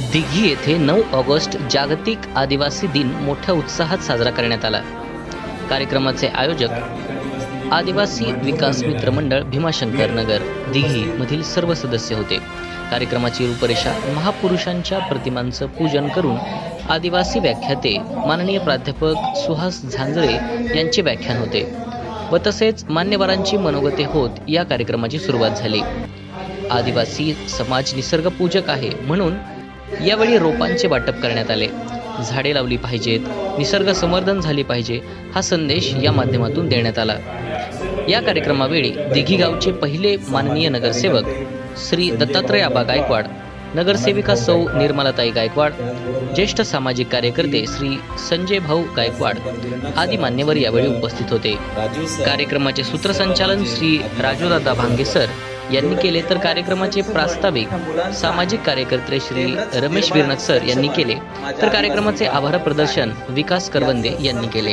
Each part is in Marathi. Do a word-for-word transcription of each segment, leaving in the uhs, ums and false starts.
दिघी येथे नऊ ऑगस्ट जागतिक आदिवासी दिन मोठ्या उत्साहात साजरा करण्यात आला। कार्यक्रमाचे आयोजक आदिवासी विकास मित्र मंडळ भीमाशंकर नगर दिघी मधील सर्व सदस्य होते। कार्यक्रमाची रूपरेषा महापुरुषांच्या प्रतिमांचं पूजन करून आदिवासी व्याख्याते माननीय प्राध्यापक सुहास झांजळे यांचे व्याख्यान होते व तसेच मान्यवरांची मनोगते होत या कार्यक्रमाची सुरुवात झाली। आदिवासी समाज निसर्गपूजक आहे म्हणून यावेळी रोपांचे वाटप करण्यात आले। झाडे लावली पाहिजेत, निसर्ग संवर्धन झाले पाहिजे हा संदेश या माध्यमातून देण्यात आला। या कार्यक्रमावेळी दिघी गावचे पहिले माननीय नगरसेवक श्री दत्तात्रय आबा गायकवाड, नगरसेविका सौ निर्मलाताई गायकवाड, ज्येष्ठ सामाजिक कार्यकर्ते श्री संजय भाऊ गायकवाड आदी मान्यवर यावेळी उपस्थित होते। कार्यक्रमाचे सूत्रसंचालन श्री राजूदादा भांगे सर यांनी केले तर कार्यक्रमाचे प्रास्ताविक सामाजिक कार्यकर्ते श्री रमेश विरनक सर यांनी केले तर कार्यक्रमाचे आभार प्रदर्शन विकास करवंदे यांनी केले।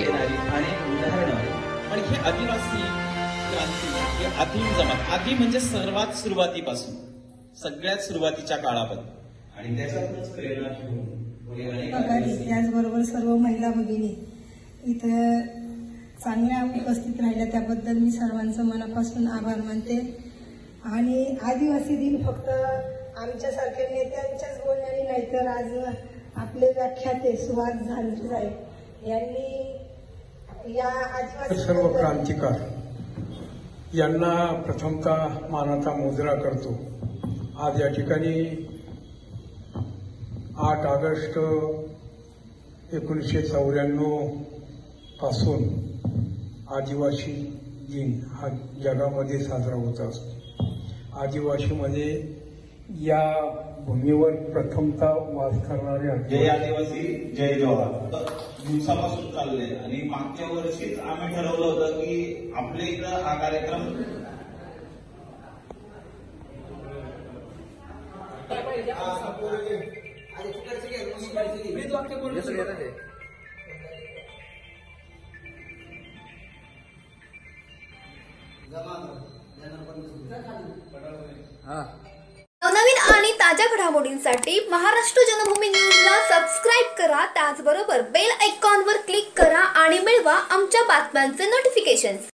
आधी म्हणजे सर्वात सुरुवातीपासून सगळ्यात सुरुवातीच्या काळापासून आणि त्याच्यातूनच प्रेरणा घेऊन त्याचबरोबर सर्व महिला भगिनी इथं चांगल्या उपस्थित राहिल्या त्याबद्दल मी सर्वांचं मनापासून आभार मानते। आणि आदिवासी दिन फक्त आमच्यासारख्या नेत्यांच्याच बोलण्याने नाही तर आज आपले व्याख्याते सुहास झांजळे यांनी या आदिवासी सर्व क्रांतिकार यांना प्रथमतः मानाचा मुजरा करतो। आज या ठिकाणी आठ ऑगस्ट एकोणीसशे चौऱ्याण्णव पासून आदिवासी दिन हा जगामध्ये साजरा होत असतो। आदिवासीमध्ये या भूमीवर प्रथमतः वास करणारे जय आदिवासी जय जवाहर दिवसापासून चालले आणि मागच्या वर्षीच आम्ही ठरवलं होतं की आपल्या इकडं हा कार्यक्रम नवनवीन आणि ताज्या घडामोडींसाठी महाराष्ट्र जनभूमी न्यूजला सबस्क्राईब करा, त्याचबरोबर बेल आयकॉनवर क्लिक करा आणि मिळवा आमच्या बातम्यांचे नोटिफिकेशन्स।